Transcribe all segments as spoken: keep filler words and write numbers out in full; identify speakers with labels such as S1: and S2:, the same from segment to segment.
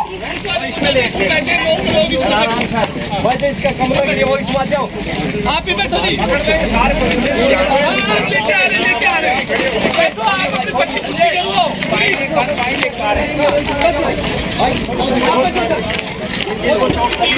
S1: इसमें late late इसका कमरा के लिए वो इस बात जाओ आप भी बैठो जी लेके आ रहे लेके आ रहे बैठो आप अपनी पट्टी ले लो भाई भाई लेके आ रहे ये तो चोटी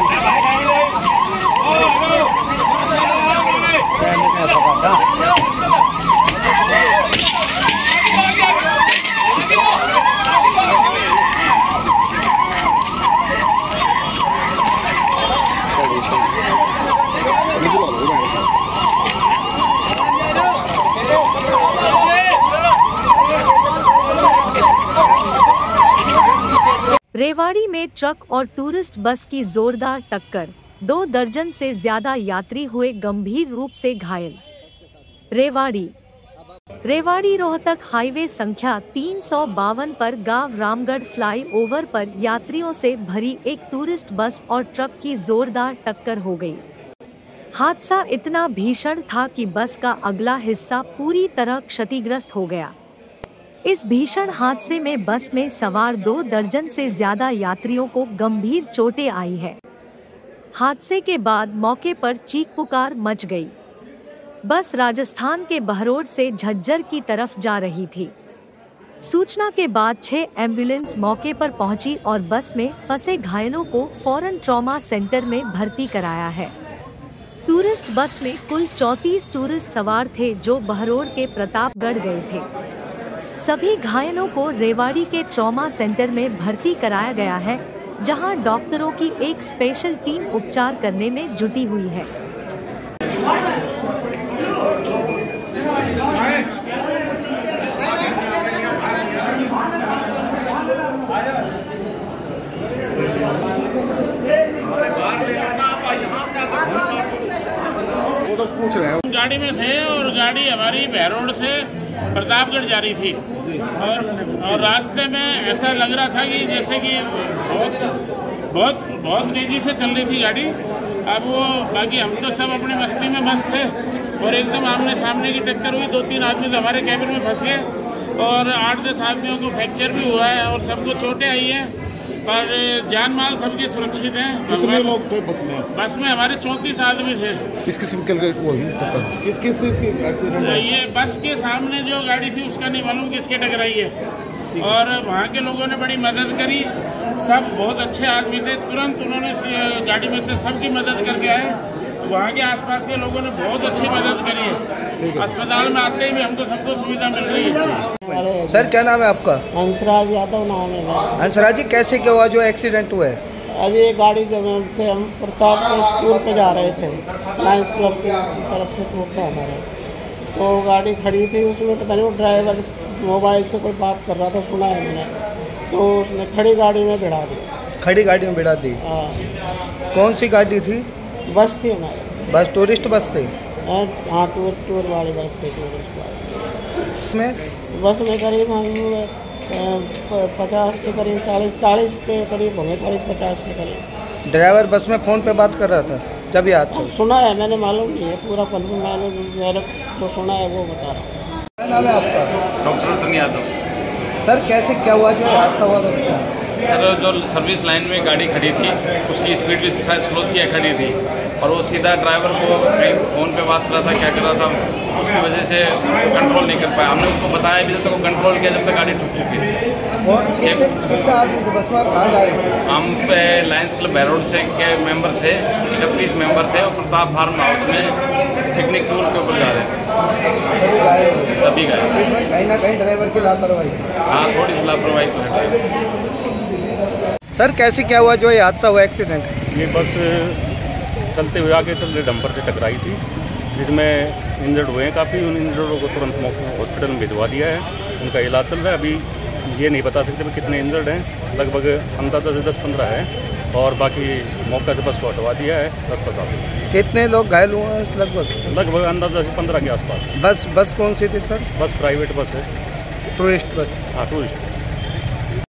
S2: रेवाड़ी में ट्रक और टूरिस्ट बस की जोरदार टक्कर, दो दर्जन से ज्यादा यात्री हुए गंभीर रूप से घायल। रेवाड़ी रेवाड़ी रोहतक हाईवे संख्या तीन सौ बावन पर गांव रामगढ़ फ्लाई ओवर पर यात्रियों से भरी एक टूरिस्ट बस और ट्रक की जोरदार टक्कर हो गई। हादसा इतना भीषण था कि बस का अगला हिस्सा पूरी तरह क्षतिग्रस्त हो गया। इस भीषण हादसे में बस में सवार दो दर्जन से ज्यादा यात्रियों को गंभीर चोटें आई है। हादसे के बाद मौके पर चीख पुकार मच गई। बस राजस्थान के बहरोड से झज्जर की तरफ जा रही थी। सूचना के बाद छह एम्बुलेंस मौके पर पहुंची और बस में फंसे घायलों को फौरन ट्रॉमा सेंटर में भर्ती कराया है। टूरिस्ट बस में कुल चौंतीस टूरिस्ट सवार थे जो बहरोड के प्रतापगढ़ गए थे। सभी घायलों को रेवाड़ी के ट्रॉमा सेंटर में भर्ती कराया गया है, जहां डॉक्टरों की एक स्पेशल टीम उपचार करने में जुटी हुई है।
S3: वो तो पूछ रहे हैं।
S4: गाड़ी में थे और गाड़ी हमारी बहरोड से प्रतापगढ़ जा रही थी और, और रास्ते में ऐसा लग रहा था कि जैसे कि बहुत बहुत बहुत तेजी से चल रही थी गाड़ी। अब वो बाकी हम तो सब अपनी मस्ती में मस्त थे और एकदम आमने सामने की टक्कर हुई। दो तीन आदमी तो हमारे कैबिन में फंस गए और आठ दस आदमियों को फ्रैक्चर भी हुआ है और सबको चोटें आई हैं, पर जान माल सबके सुरक्षित हैं।
S3: कितने लोग थे बस में?
S4: बस में हमारे चौंतीस आदमी थे।
S3: किस किस्म के किस किस चीज की एक्सीडेंट?
S4: ये बस के सामने जो गाड़ी थी उसका नहीं मालूम किसके टकराई है और वहाँ के लोगों ने बड़ी मदद करी। सब बहुत अच्छे आदमी थे, तुरंत उन्होंने गाड़ी में से सबकी मदद करके आए। वहाँ के आसपास के लोगों ने बहुत अच्छी मदद करी है। अस्पताल में आते ही भी हमको सबको सुविधा मिल रही है।
S5: सर क्या नाम है आपका?
S6: हंसराज यादव नाम है।
S5: हंसराज जी, कैसे क्या हुआ जो एक्सीडेंट हुआ है?
S6: आज ये गाड़ी जब से हम प्रतापगढ़ टूर पे जा रहे थे, लायंस क्लब की तरफ से टूर था हमारा, तो गाड़ी खड़ी थी। उसमें पता नहीं वो ड्राइवर मोबाइल से कोई बात कर रहा था, सुना है मैंने, तो उसने खड़ी गाड़ी में बिठा दिया।
S5: खड़ी गाड़ी में बिठा दी?
S6: हाँ।
S5: कौन सी गाड़ी थी?
S6: बस थी हमारी।
S5: बस टूरिस्ट बस थी?
S6: हाँ, टूर टूर वाली बस थी, टूरिस्ट वाली।
S5: में
S6: बस में करीब हम पचास के करीब, चालीस चालीस के करीब होंगे, चालीस पचास के करीब।
S5: ड्राइवर बस में फ़ोन पे बात कर रहा था जब ये हादसा?
S6: सुना है मैंने, मालूम नहीं है पूरा कंफर्म, मैंने मेरे तो सुना है वो बता रहा हूँ।
S5: क्या नाम है आपका?
S7: डॉक्टर रतन यादव।
S5: सर कैसे क्या हुआ जो हादसा हुआ बस में?
S7: सर जो सर्विस लाइन में गाड़ी खड़ी थी उसकी स्पीड भी शायद स्लो थी या खड़ी थी और वो सीधा ड्राइवर को कहीं फ़ोन पे बात कर रहा था, क्या कर रहा था, उसकी वजह से कंट्रोल नहीं कर पाया। हमने उसको बताया भी जब तक वो कंट्रोल किया जब तक गाड़ी ठुक चुकी थी। हम पे लायंस क्लब बहरोड से के मेंबर थे, इकतीस मेंबर थे और प्रताप फार्म हाउस में पिकनिक टूर के ऊपर जा रहे थे। सभी गए।
S5: कहीं ना कहीं ड्राइवर की लापरवाही?
S7: हाँ, थोड़ी सी लापरवाही तो है।
S5: सर कैसे क्या हुआ जो ये हादसा हुआ एक्सीडेंट?
S8: ये बस चलते हुए आगे चल रहे डंपर से टकराई थी, जिसमें इंजर्ड हुए हैं काफ़ी। उन इंजर्डों को तुरंत हॉस्पिटल में भिजवा दिया है, उनका इलाज चल रहा है। अभी ये नहीं बता सकते कितने इंजर्ड हैं, लगभग अंदाजा से दस पंद्रह है और बाकी मौके से बस को हटवा दिया है अस्पताल।
S5: कितने लोग घायल हुए हैं लगभग?
S8: लगभग अंदाजा से पंद्रह के आसपास।
S5: बस बस कौन सी थी सर?
S8: बस प्राइवेट बस है,
S5: टूरिस्ट बस?
S8: हाँ टूरिस्ट।